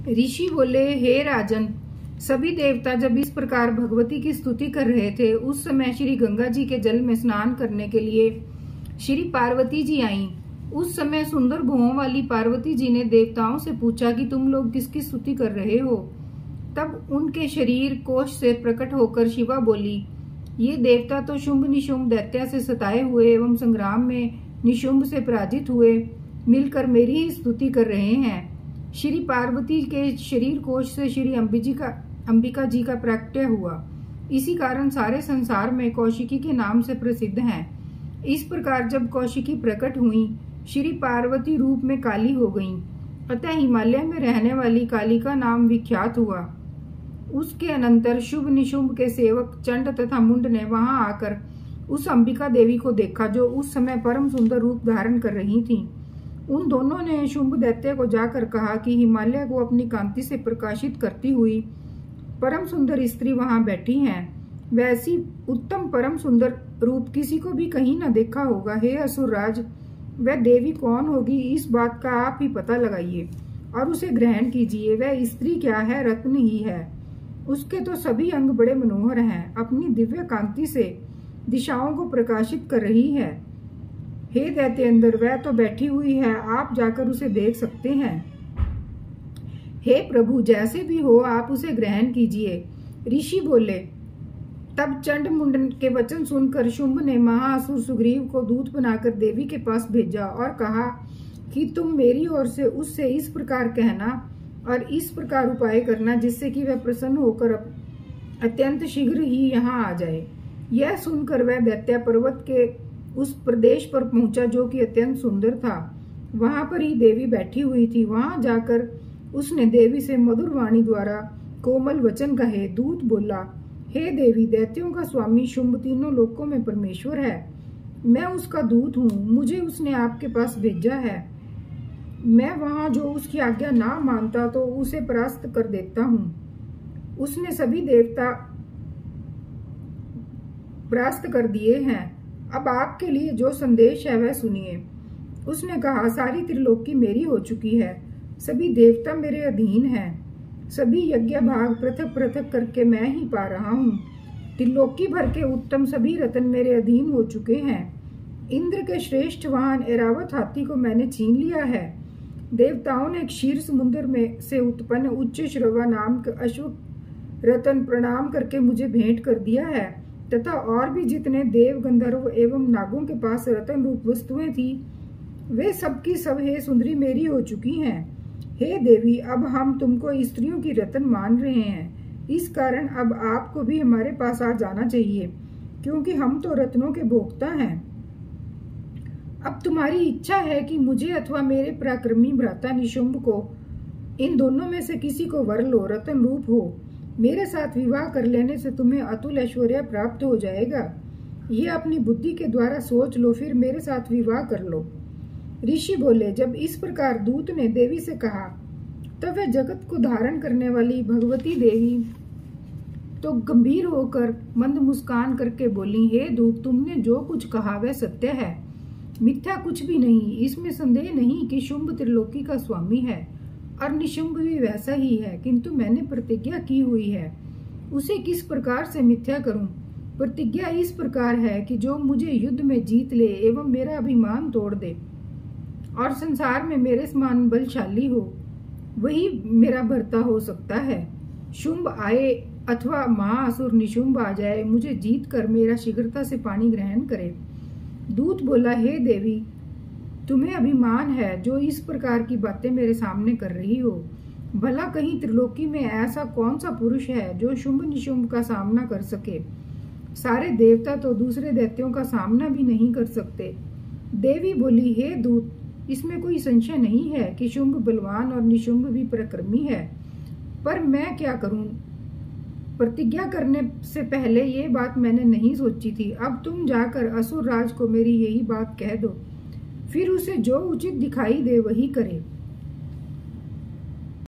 ऋषि बोले, हे राजन, सभी देवता जब इस प्रकार भगवती की स्तुति कर रहे थे, उस समय श्री गंगा जी के जल में स्नान करने के लिए श्री पार्वती जी आईं। उस समय सुंदर भुवों वाली पार्वती जी ने देवताओं से पूछा कि तुम लोग किसकी स्तुति कर रहे हो। तब उनके शरीर कोश से प्रकट होकर शिवा बोली, ये देवता तो शुंभ निशुंभ दैत्य से सताए हुए एवं संग्राम में निशुंभ से पराजित हुए मिलकर मेरी ही स्तुति कर रहे हैं। श्री पार्वती के शरीर कोश से श्री अंबिका जी का प्रकट्य हुआ। इसी कारण सारे संसार में कौशिकी के नाम से प्रसिद्ध हैं। इस प्रकार जब कौशिकी प्रकट हुई, श्री पार्वती रूप में काली हो गईं। अतः हिमालय में रहने वाली काली का नाम विख्यात हुआ। उसके अनंतर शुभ निशुंभ के सेवक चंड तथा मुंड ने वहां आकर उस अंबिका देवी को देखा, जो उस समय परम सुंदर रूप धारण कर रही थीं। उन दोनों ने शुंभ दैत्य को जाकर कहा कि हिमालय को अपनी कांति से प्रकाशित करती हुई परम सुंदर स्त्री वहां बैठी हैं। वैसी उत्तम परम सुंदर रूप किसी को भी कहीं न देखा होगा। हे असुरराज, वह देवी कौन होगी, इस बात का आप ही पता लगाइए और उसे ग्रहण कीजिए। वह स्त्री क्या है? रत्न ही है। उसके तो सभी अंग बड़े मनोहर हैं। अपनी दिव्य कांति से दिशाओं को प्रकाशित कर रही है। हे दैत्येंद्र, वह तो बैठी हुई है, आप जाकर उसे देख सकते हैं। हे प्रभु, जैसे भी हो आप उसे ग्रहण कीजिए। ऋषि बोले। तब चंड मुंड के वचन सुनकर शुंभ ने महाअसुर सुग्रीव को दूत बनाकर देवी के पास भेजा और कहा कि तुम मेरी ओर से उससे इस प्रकार कहना और इस प्रकार उपाय करना, जिससे कि वह प्रसन्न होकर अत्यंत शीघ्र ही यहाँ आ जाए। यह सुनकर वह दैत्य पर्वत के उस प्रदेश पर पहुंचा जो कि अत्यंत सुंदर था। वहां पर ही देवी बैठी हुई थी। वहां जाकर उसने देवी से मधुर वाणी द्वारा कोमल वचन कहे। दूत बोला, हे देवी, दैत्यों का स्वामी शुंभ तीनों लोकों में परमेश्वर है। मैं उसका दूत हूँ, मुझे उसने आपके पास भेजा है। मैं वहां जो उसकी आज्ञा ना मानता तो उसे परास्त कर देता हूँ। उसने सभी देवता परास्त कर दिए हैं। अब आपके लिए जो संदेश है वह सुनिए। उसने कहा, सारी त्रिलोकी मेरी हो चुकी है। सभी देवता मेरे अधीन हैं। सभी यज्ञ भाग पृथक पृथक करके मैं ही पा रहा हूँ। त्रिलोकी भर के उत्तम सभी रत्न मेरे अधीन हो चुके हैं। इंद्र के श्रेष्ठ वाहन ऐरावत हाथी को मैंने छीन लिया है। देवताओं ने क्षीर समुद्र में से उत्पन्न उच्च श्रवा नाम के अश्व रतन प्रणाम करके मुझे भेंट कर दिया है, तथा और भी जितने देव गंधर्व एवं नागों के पास रतन रूप वस्तुएं थी, वे सब की सब हे सुंदरी मेरी हो चुकी हैं। हे देवी, अब हम तुमको स्त्रियों की रतन मान रहे हैं। इस कारण अब आपको भी हमारे पास आ जाना चाहिए, क्योंकि हम तो रत्नों के भोक्ता हैं। अब तुम्हारी इच्छा है कि मुझे अथवा मेरे पराक्रमी भ्राता निशुंभ को, इन दोनों में से किसी को वर लो, रतन रूप हो। मेरे साथ विवाह कर लेने से तुम्हें अतुल ऐश्वर्य प्राप्त हो जाएगा। ये अपनी बुद्धि के द्वारा सोच लो, फिर मेरे साथ विवाह कर लो। ऋषि बोले। जब इस प्रकार दूत ने देवी से कहा, तब वह जगत को धारण करने वाली भगवती देवी तो गंभीर होकर मंद मुस्कान करके बोली, हे दूत, तुमने जो कुछ कहा वह सत्य है, मिथ्या कुछ भी नहीं। इसमें संदेह नहीं कि शुंभ त्रिलोकी का स्वामी है और निशुंभ भी वैसा ही है, किंतु मैंने प्रतिज्ञा की हुई है, उसे किस प्रकार से मिथ्या करूं। प्रतिज्ञा इस प्रकार है कि जो मुझे युद्ध में जीत ले एवं मेरा अभिमान तोड़ दे और संसार में मेरे समान बलशाली हो, वही मेरा भर्ता हो सकता है। शुंभ आए अथवा महाअसुर निशुंभ आ जाए, मुझे जीत कर मेरा शीघ्रता से पानी ग्रहण करे। दूत बोला, हे देवी, तुम्हें अभिमान है जो इस प्रकार की बातें मेरे सामने कर रही हो। भला कहीं त्रिलोकी में ऐसा कौन सा पुरुष है जो शुंभ निशुंभ का सामना कर सके। सारे देवता तो दूसरे दैत्यों का सामना भी नहीं कर सकते। देवी बोली, हे दूत, इसमें कोई संशय नहीं है कि शुंभ बलवान और निशुंभ भी पराक्रमी है, पर मैं क्या करूं। प्रतिज्ञा करने से पहले ये बात मैंने नहीं सोची थी। अब तुम जाकर असुर राज को मेरी यही बात कह दो, फिर उसे जो उचित दिखाई दे वही करे।